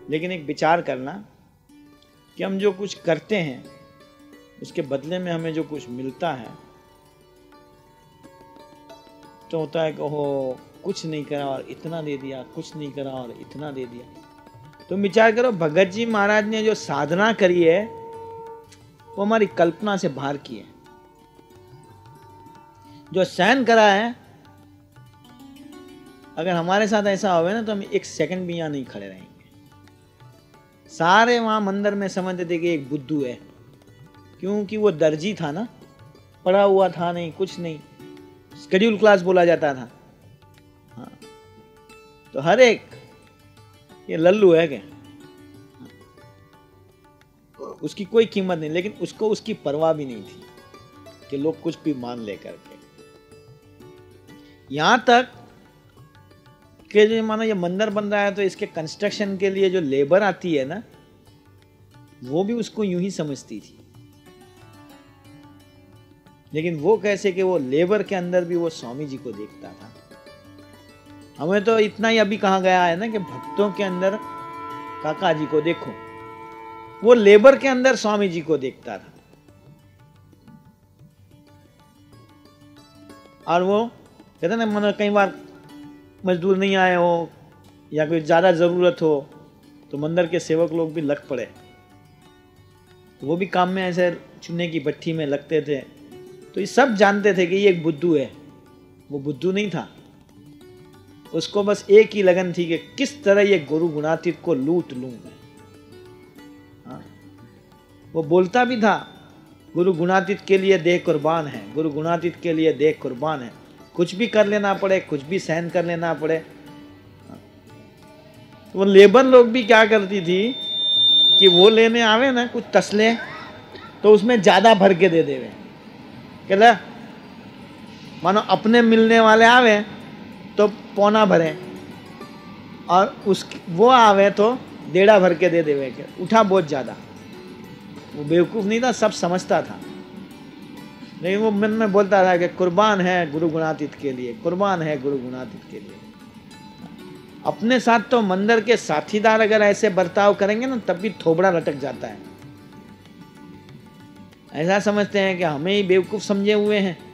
लेकिन एक विचार करना कि हम जो कुछ करते हैं उसके बदले में हमें जो कुछ मिलता है, तो होता है कि हो कुछ नहीं करा और इतना दे दिया, कुछ नहीं करा और इतना दे दिया। तुम विचार करो, भगत जी महाराज ने जो साधना करी है वो हमारी कल्पना से बाहर की है। जो सहन करा है, अगर हमारे साथ ऐसा होवे ना तो हम एक सेकंड भी यहाँ नहीं खड़े रहेंगे। सारे वहां मंदिर में समझते थे कि एक बुद्धू है, क्योंकि वो दर्जी था ना, पढ़ा हुआ था नहीं, कुछ नहीं, शेड्यूल क्लास बोला जाता था। हाँ, तो हर एक ये लल्लू है क्या, उसकी कोई कीमत नहीं। लेकिन उसको उसकी परवाह भी नहीं थी कि लोग कुछ भी मान ले करके। यहां तक कि जो मानो ये मंदिर बन रहा है तो इसके कंस्ट्रक्शन के लिए जो लेबर आती है ना, वो भी उसको यूं ही समझती थी। लेकिन वो कैसे कि वो लेबर के अंदर भी वो स्वामी जी को देखता था। हमें तो इतना ही अभी कहा गया है ना कि भक्तों के अंदर काका जी को देखो, वो लेबर के अंदर स्वामी जी को देखता था। और वो कहते ना, मतलब कई बार मजदूर नहीं आए हो या कोई ज़्यादा ज़रूरत हो तो मंदिर के सेवक लोग भी लग पड़े, तो वो भी काम में ऐसे चूने की भट्टी में लगते थे। तो ये सब जानते थे कि ये एक बुद्धू है। वो बुद्धू नहीं था, उसको बस एक ही लगन थी कि किस तरह ये गुरु गुणातीत को लूट लूं मैं। हाँ, वो बोलता भी था, गुरु गुणातीत के लिए देह कुर्बान है, गुरु गुणातीत के लिए देह कुर्बान है, कुछ भी कर लेना पड़े, कुछ भी सहन कर लेना पड़े। वो लेबर लोग भी क्या करती थी कि वो लेने आवे ना कुछ तसले, तो उसमें ज्यादा भर के दे देवे। कहला मानो अपने मिलने वाले आवे तो पौना भरे, और उस वो आवे तो डेढ़ा भर के दे देवे के उठा बहुत ज्यादा। वो बेवकूफ नहीं था, सब समझता था, लेकिन वो मन में बोलता था कि कुर्बान है गुरु गुणातीत के लिए, कुर्बान है गुरु गुणातीत के लिए। अपने साथ तो मंदिर के साथीदार अगर ऐसे बर्ताव करेंगे ना, तब भी थोबड़ा लटक जाता है। ऐसा समझते हैं कि हमें ही बेवकूफ समझे हुए हैं,